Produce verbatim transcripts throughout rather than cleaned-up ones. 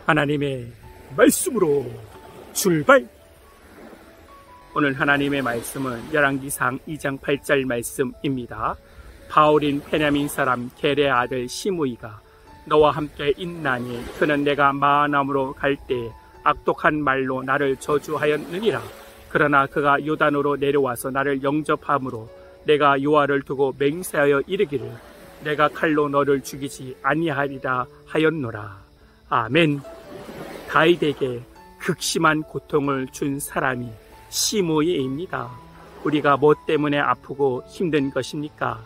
하나님의 말씀으로 출발! 오늘 하나님의 말씀은 열왕기상 이 장 팔 절 말씀입니다. 바울인 베냐민 사람 게레 아들 시므이가 너와 함께 있나니 그는 내가 마하나임으로 갈 때 악독한 말로 나를 저주하였느니라. 그러나 그가 요단으로 내려와서 나를 영접함으로 내가 요하를 두고 맹세하여 이르기를 내가 칼로 너를 죽이지 아니하리라 하였노라. 아멘. 다윗에게 극심한 고통을 준 사람이 시므이입니다. 우리가 뭐 때문에 아프고 힘든 것입니까?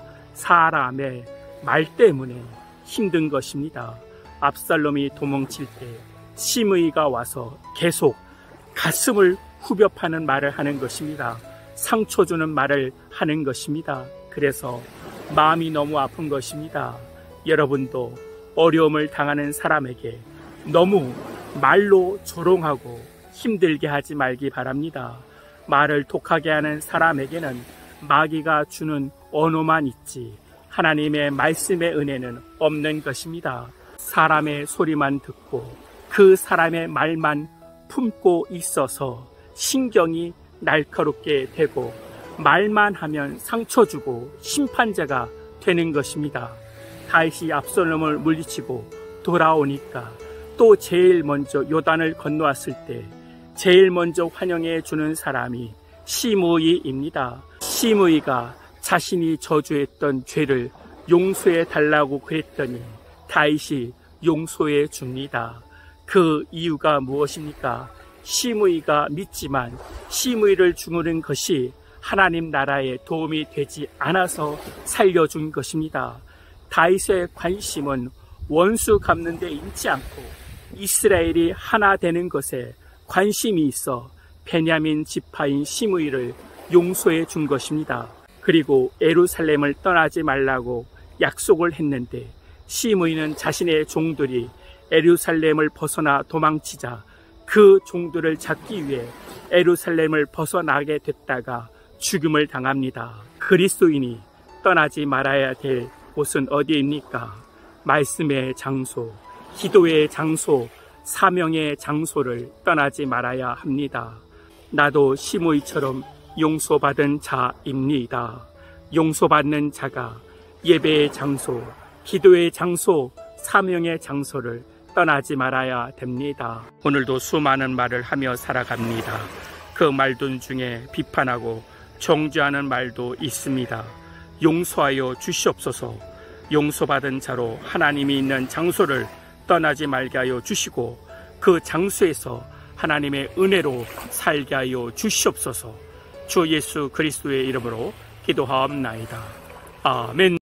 사람의 말 때문에 힘든 것입니다. 압살롬이 도망칠 때 시므이가 와서 계속 가슴을 후벼 파는 말을 하는 것입니다. 상처 주는 말을 하는 것입니다. 그래서 마음이 너무 아픈 것입니다. 여러분도 어려움을 당하는 사람에게 너무 말로 조롱하고 힘들게 하지 말기 바랍니다. 말을 독하게 하는 사람에게는 마귀가 주는 언어만 있지 하나님의 말씀의 은혜는 없는 것입니다. 사람의 소리만 듣고 그 사람의 말만 품고 있어서 신경이 날카롭게 되고 말만 하면 상처 주고 심판자가 되는 것입니다. 다윗이 압살롬을 물리치고 돌아오니까 또 제일 먼저 요단을 건너왔을 때 제일 먼저 환영해 주는 사람이 시므이입니다. 시므이가 자신이 저주했던 죄를 용서해 달라고 그랬더니 다윗이 용서해 줍니다. 그 이유가 무엇입니까? 시므이가 믿지만 시므이를 죽이는 것이 하나님 나라에 도움이 되지 않아서 살려준 것입니다. 다윗의 관심은 원수 갚는 데 있지 않고 이스라엘이 하나 되는 것에 관심이 있어 베냐민 지파인 시므이를 용서해 준 것입니다. 그리고 예루살렘을 떠나지 말라고 약속을 했는데 시므이는 자신의 종들이 예루살렘을 벗어나 도망치자 그 종들을 잡기 위해 예루살렘을 벗어나게 됐다가 죽음을 당합니다. 그리스도인이 떠나지 말아야 될 곳은 어디입니까? 말씀의 장소, 기도의 장소, 사명의 장소를 떠나지 말아야 합니다. 나도 시므이처럼 용서받은 자입니다. 용서받는 자가 예배의 장소, 기도의 장소, 사명의 장소를 떠나지 말아야 됩니다. 오늘도 수많은 말을 하며 살아갑니다. 그 말들 중에 비판하고 정죄하는 말도 있습니다. 용서하여 주시옵소서. 용서받은 자로 하나님이 있는 장소를 떠나지 말게 하여 주시고 그 장소에서 하나님의 은혜로 살게 하여 주시옵소서. 주 예수 그리스도의 이름으로 기도하옵나이다. 아멘.